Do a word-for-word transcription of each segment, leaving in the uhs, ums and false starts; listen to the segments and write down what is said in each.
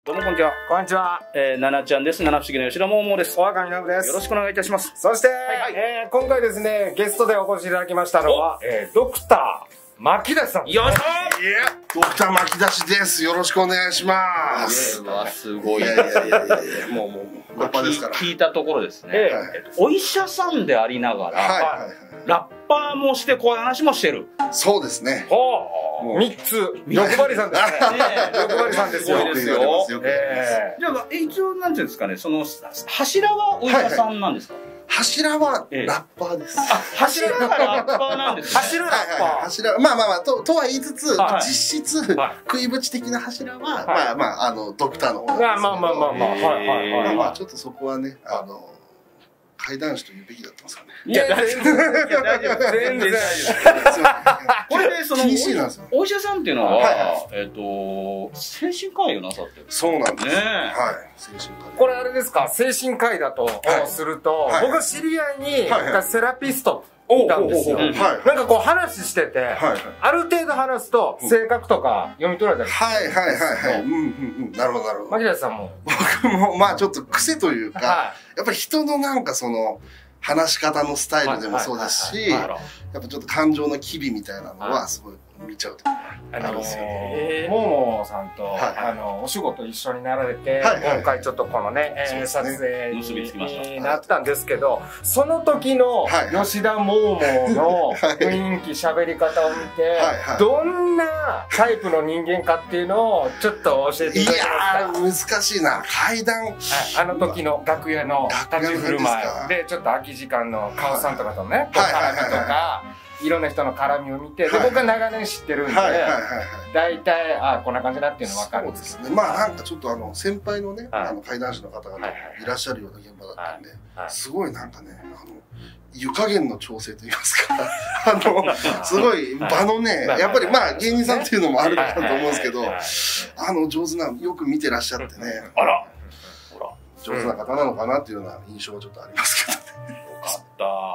どうもこんにちは。 こんにちは。 えー、ななちゃんです。七不思議の吉田桃です。 お若みのぶです。 よろしくお願いいたします。 そして、 はいはい、 えー、今回ですね、ゲストでお越しいただきましたのは、えー、ドクター、牧田さん。 よっしゃー。いや、ドクター牧田氏です。よろしくお願いします。 これはすごい。 いやいやいやいやいや、もうもう、ラッパーですから。 聞いたところですね、 ええっと、お医者さんでありながら、はいはいはい、ラッパーもして、こういう話もしてる。 そうですね。 ほう。みっつ。欲張りさんですね。欲張りさんですよ。 よく言われます。よく言われます。 じゃあ、一応、なんていうんですかね、その、柱はお医者さんなんですか？ 柱はラッパーです。 あ、柱がラッパーなんですね。 柱ラッパー。 柱、まあまあまあ、と、とは言いつつ、実質、食いぶち的な柱は、まあまあ、あの、ドクターの方なんですけど。 まあまあまあまあ。はいはいはい。 まあちょっとそこはね、あの、怪談師と言うべきだったんですかね。 いや、大丈夫。大丈夫。全然大丈夫。これで、その、お医者さんっていうのは、えっと、精神科医をなさってる。 そうなんです。はい。 精神科医。これあれですか、精神科医だとすると、僕知り合いに、セラピストいたんですよ。なんかこう話してて、ある程度話すと、性格とか読み取られたりする。 はいはいはいはい。うんうんうん。なるほどなるほど。 牧田さんも。 僕も、まあちょっと癖というか、やっぱり人のなんかその、話し方のスタイルでもそうですし、やっぱちょっと感情の機微みたいなのはすごい見ちゃうとあるんですよ。 モモさんとあのお仕事一緒になられて、今回ちょっとこのね撮影になったんですけど、その時の吉田モモの雰囲気、喋り方を見て、どんなタイプの人間かっていうのをちょっと教えていただけますか？ 難しいな。階段。 あの時の楽屋の立ち振る舞いで、ちょっと空き時間の顔さんとかとね、絡みとか、いろんな人の絡みを見て、で、僕は長年知ってるんで、大体、ああ、こんな感じだっていうの分かるんですね。まあなんかちょっとあの、先輩のね、あの、怪談師の方々いらっしゃるような現場だったんで、すごいなんかね、あの、湯加減の調整といいますか、あの、すごい場のね、やっぱりまあ芸人さんっていうのもあるかと思うんですけど、あの、上手な、よく見てらっしゃってね、 あら上手な方なのかなっていうような印象はちょっとありますけどね。 よかった。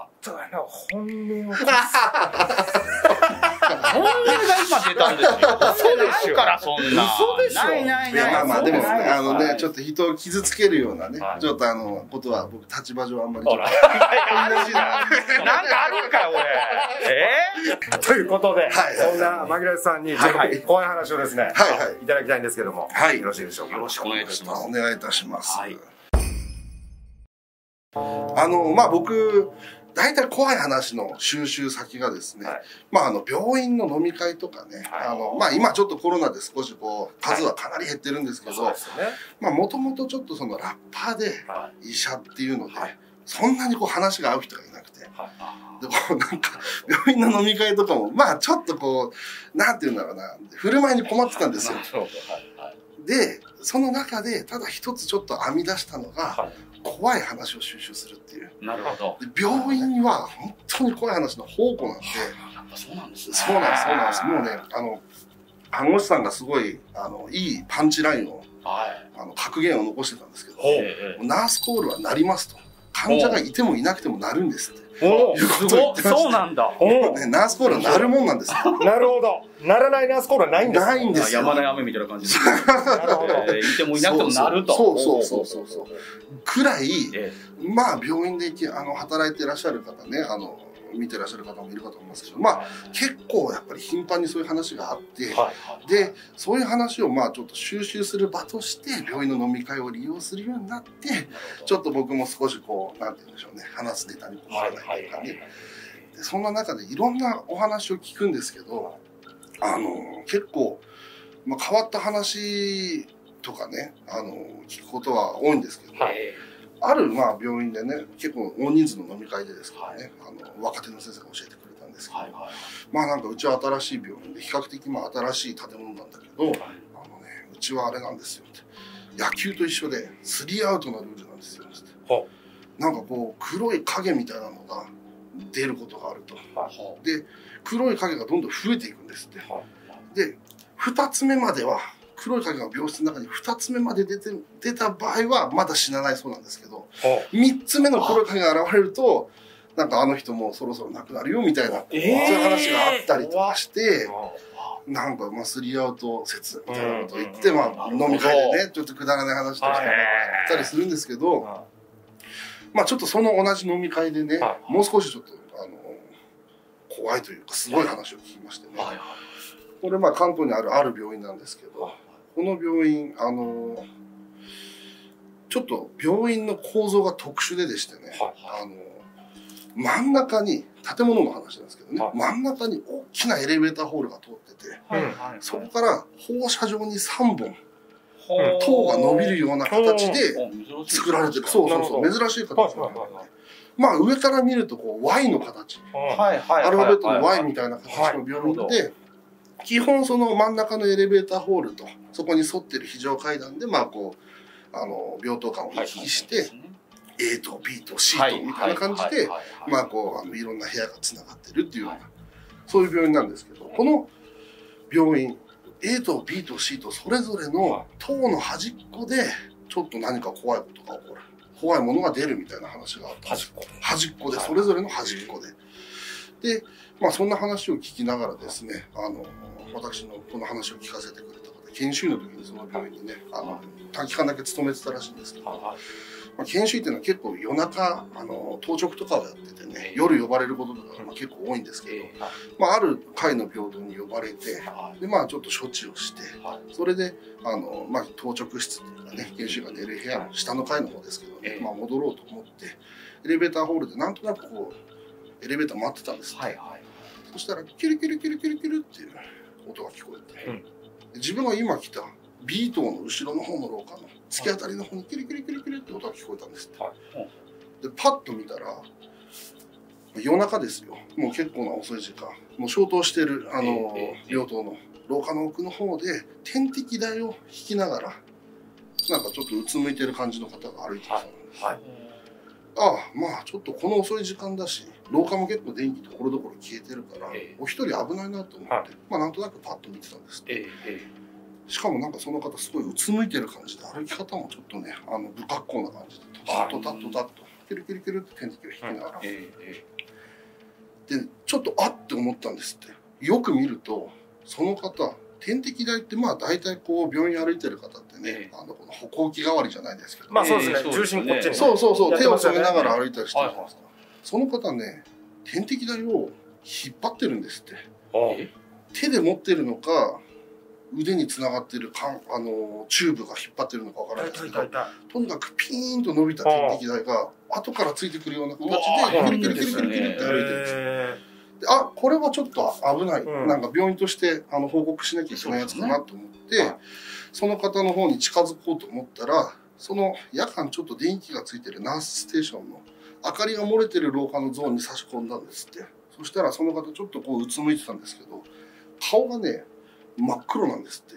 そうだな、本音を。 本音が今出たんですよ。嘘でしょ。からそんな。嘘でしょ。ないないない。 まあまあでもあのね、ちょっと人を傷つけるようなね、ちょっとあのことは僕立場上あんまり。 なんかあるんかよ俺。 え？ということで、そんな牧田さんにちょっと怖い話をですね、いただきたいんですけども、よろしいでしょうか。 よろしくお願いいたします。 お願いいたします。あのまあ僕。大体怖い話の収集先がですね、まああの病院の飲み会とかね、あのまあ今ちょっとコロナで少しこう数はかなり減ってるんですけど、まあもともとちょっとそのラッパーで医者っていうので、そんなにこう話が合う人がいなくて、でこうなんか病院の飲み会とかもまあちょっとこうなんていうんだろうな、振る舞いに困ってたんですよ。でその中でただ一つちょっと編み出したのが、怖い話を収集するっていう。 なるほど。 病院は本当に怖い話の宝庫なんで。 やっぱそうなんですね。 そうなんです、そうなんです。もうね、あの、看護師さんがすごい、あの、いいパンチラインを、あの、格言を残してたんですけど、ナースコールは鳴りますと。患者がいてもいなくても鳴るんですって。 おすごい。そうなんだ。 ナースコールは鳴るもんなんです。 なるほど。鳴らないナースコールはないんです。 ないんですよ。 山の雨みたいな感じで。なるほど。いてもいなくても鳴ると。 そうそうそうそうそう。くらい、まあ病院であの働いていらっしゃる方ね、あの見てらっしゃる方もいるかと思いますけど、まあ結構やっぱり頻繁にそういう話があって、でそういう話をまあちょっと収集する場として病院の飲み会を利用するようになって、ちょっと僕も少しこうなんて言うんでしょうね、話すネタにもならないというかね。でそんな中でいろんなお話を聞くんですけど、あの結構、まあ、変わった話とかね、あの聞くことは多いんですけど、あるまあ病院でね、結構大人数の飲み会でですからね、あの若手の先生が教えてくれたんですけど、まあなんかうちは新しい病院で比較的まあ新しい建物なんだけど、あのね、うちはあれなんですよって、野球と一緒でスリーアウトのルールなんですよって、なんかこう黒い影みたいなのが出ることがあると。で黒い影がどんどん増えていくんですって。でふたつめまでは黒い影が病室の中にふたつめまで出て出た場合はまだ死なないそうなんですけど、みっつめの黒い影が現れるとなんかあの人もうそろそろ亡くなるよみたいな、そういう話があったりとかして、 なんか、まあ、スリーアウト説みたいなことを言って、まあ、飲み会でね、ちょっとくだらない話としてたりするんですけど、まあ、ちょっとその同じ飲み会でね、もう少しちょっと、あの、怖いというか、すごい話を聞きましてね。これ、まあ、関東にあるある病院なんですけど、この病院、あの、ちょっと病院の構造が特殊ででしてね、あの、真ん中に、建物の話なんですけどね、真ん中に大きなエレベーターホールが通ってて、そこから放射状にさんぼん、塔が伸びるような形で作られてる。そうそうそう、珍しい形なんだよね。まあ上から見るとこう ワイ の形、アルファベットの ワイ みたいな形の病院で、基本その真ん中のエレベーターホールと、そこに沿ってる非常階段で、まあこう、あの、病棟間を行き来して、A と B と C とみたいな感じで、まあこう、あの、いろんな部屋がつながってるっていうような、そういう病院なんですけど、この病院、A と B と C とそれぞれの塔の端っこで、ちょっと何か怖いことが起こる。怖いものが出るみたいな話があったんです。端っこで、それぞれの端っこで。で、まあそんな話を聞きながらですね、あの、私のこの話を聞かせてくれた方、研修医の時にその病院にね、あの、短期間だけ勤めてたらしいんですけど、まあ、研修医っていうのは結構夜中、あの、当直とかをやっててね、夜呼ばれることとかがまあ結構多いんですけど、まあある階の病棟に呼ばれて、で、まあちょっと処置をして、それで、あの、まあ当直室っていうかね、研修医が寝る部屋の下の階の方ですけどね、まあ戻ろうと思って、エレベーターホールでなんとなくこう、エレベーター待ってたんですって。そしたら、キュルキュルキュルキュルキュルっていう音が聞こえて、自分が今来た B 棟の後ろの方の廊下の突き当たりの方にキュルキュルキュルキュルって音が聞こえたんですって。で、パッと見たら、夜中ですよ。もう結構な遅い時間。もう消灯してる、あの、病棟の廊下の奥の方で、点滴台を引きながら、なんかちょっとうつむいてる感じの方が歩いてきたんです。ああ、まあちょっとこの遅い時間だし、廊下も結構電気ところどころ消えてるから、お一人危ないなと思って、まあなんとなくパッと見てたんですって。しかもなんかその方すごいうつむいてる感じで、歩き方もちょっとね、あの、不格好な感じで、トタッとタッとタッと、キュルキュルキュルって点滴を引きながら。で、ちょっとあって思ったんですって。よく見ると、その方、点滴台ってまあ大体こう病院歩いてる方ってね、あのこの歩行器代わりじゃないですけど、 まあそうですね、重心こっちに、 そうそうそう、手を添えながら歩いたりしてるじゃないですか。その方ね、点滴台を引っ張ってるんですって。手で持ってるのか、腕につながってるかんあのチューブが引っ張ってるのかわからないですけど、とにかくピーンと伸びた点滴台が後からついてくるような形でキュルキュルキュルキュルキュルって歩いてるんですよ。あ、これはちょっと危ない、うん、なんか病院としてあの報告しなきゃいけないやつかなと思って、そ, ね、その方の方に近づこうと思ったら、その夜間ちょっと電気がついてるナースステーションの明かりが漏れてる廊下のゾーンに差し込んだんですって。そしたらその方ちょっとこううつむいてたんですけど、顔がね真っ黒なんですって。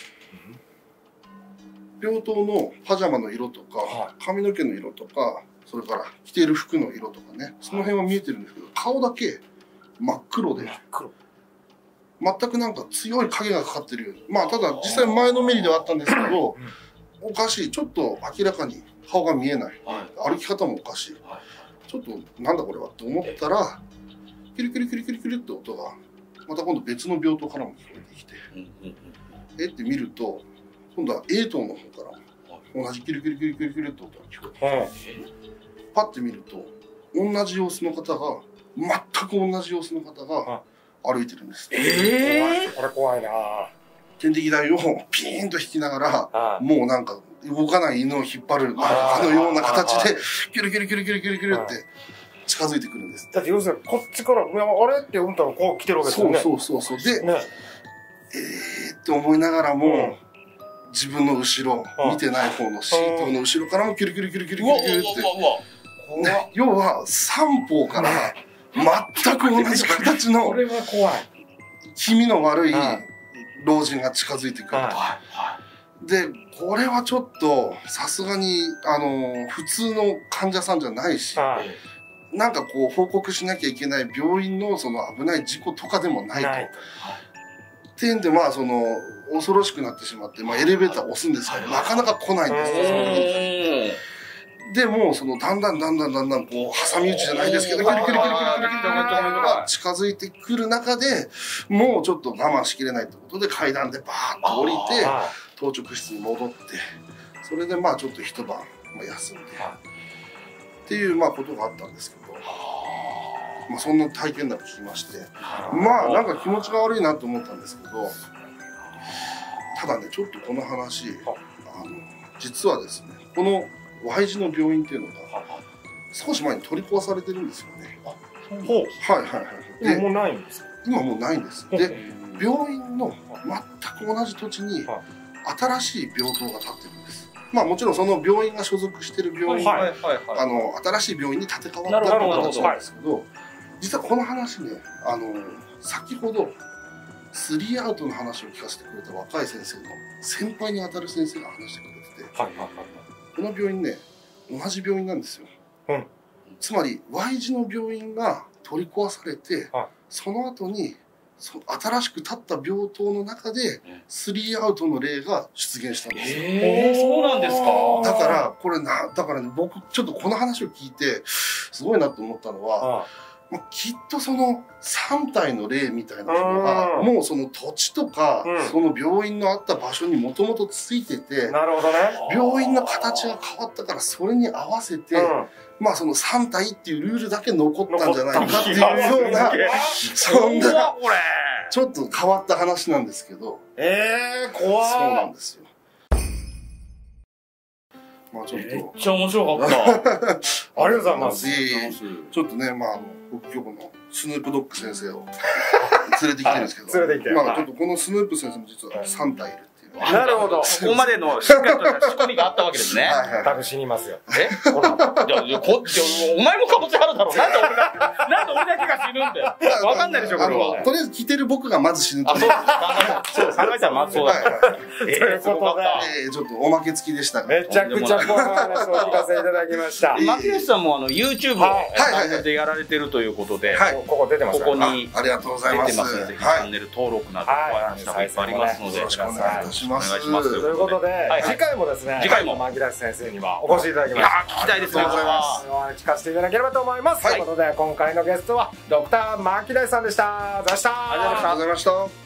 うん、病棟のパジャマの色とか髪の毛の色とか、それから着ている服の色とかね、その辺は見えてるんですけど、顔だけ真っ黒で、全くなんか強い影がかかってるように、まあただ実際前のめりではあったんですけど、おかしい、ちょっと明らかに顔が見えない、歩き方もおかしい、ちょっとなんだこれはと思ったら、キュリキュリキュリキュリキュリって音がまた今度別の病棟からも聞こえてきて、えって見ると今度は A 棟の方から同じキュリキュリキュリキュリキュリって音が聞こえてきて、パッて見ると同じ様子の方が全く同じ様子の方が歩いてるんです。 ええー、これ怖いな。 点滴台をピーンと引きながら、もうなんか動かない犬を引っ張るあのような形でキュルキュルキュルキュルキュルキュルって近づいてくるんです。 だって要するにこっちからあれって思ったらこう来てるわけですよね。 そうそうそうそう。で、ね、えーって思いながらも、うん、自分の後ろ、見てない方のシートの後ろからもキュルキュルキュルキュルキュルキュルって、ね、要は三方から全く同じ形の気味の悪い老人が近づいてくると。で、これはちょっとさすがにあの普通の患者さんじゃないし、なんかこう報告しなきゃいけない病院のその危ない事故とかでもないと。っていうんで、まあその恐ろしくなってしまって、まあエレベーターを押すんですけど、なかなか来ないんですよ。 でもそのだんだんだんだんだんだんこう挟み撃ちじゃないですけど、キリキリキリキリキリキリが近づいてくる中で、もうちょっと我慢しきれないってことで階段でバーッと降りて当直室に戻って、それでまあちょっと一晩休んでっていうまあことがあったんですけど、まあそんな体験談聞きまして、まあなんか気持ちが悪いなと思ったんですけど、ただねちょっとこの話、あの実はですね、この Y 字の病院っていうのが少し前に取り壊されてるんですよね。 ほう。 はいはいはい。 今もうないんですか？ 今もうないんです。で、病院の全く同じ土地に新しい病棟が建ってるんです。まあもちろんその病院が所属してる病院があの新しい病院に建て替わったって形なんですけど、実はこの話ね、あの先ほどスリーアウトの話を聞かせてくれた若い先生の先輩にあたる先生が話してくれてて、この病院ね同じ病院なんですよ。うん、つまり Y 字の病院が取り壊されて、はい、その後にそ新しく建った病棟の中でスリーアウトの例が出現したんですよ。 へー、そうなんですか。 だからこれなだからね、僕ちょっとこの話を聞いてすごいなと思ったのは、まあ、きっとそのさん体の霊みたいなのがもうその土地とか、うん、その病院のあった場所にもともとついてて、 なるほどね、 病院の形が変わったからそれに合わせて、うん、まあそのさん体っていうルールだけ残ったんじゃないかっていうような、そんなちょっと変わった話なんですけど、 えー、怖い。 そうなんですよ。まあちょっとめっちゃ面白かった。 ありがとうございます。 ちょっとね、まああの北極のスヌープドッグ先生を連れてきてるんですけど、 連れてきて、 まあちょっとこのスヌープ先生も実はさん体いるっていう。 なるほど。 ここまでのしっかりとした仕組みがあったわけですね。 多分死にますよ。 え？ほら。いやいやこお前もかぶせはるだろ。なんで俺だなんで俺だけが死ぬんだよ。わかんないでしょこれは。 とりあえず来てる僕がまず死ぬと。 あ、そうそう。考えたらまずそうだ。 ということで、ちょっとおまけ付きでしたが。 めちゃくちゃ怖い話を聞かせていただきました。 牧野さんもあの YouTube をでやられてるということで、 ここ出てます。 ここにありがとうございます。 出てますので、ぜひチャンネル登録などいっぱいありますので、 よろしくお願いいたします。 お願いします。 ということで、次回もですね、 次回も牧田先生にはお越しいただきました。 聞きたいですね。これは聞かせていただければと思います。ということで、今回のゲストはドクター牧田さんでした。ありがとうございました。 ありがとうございました。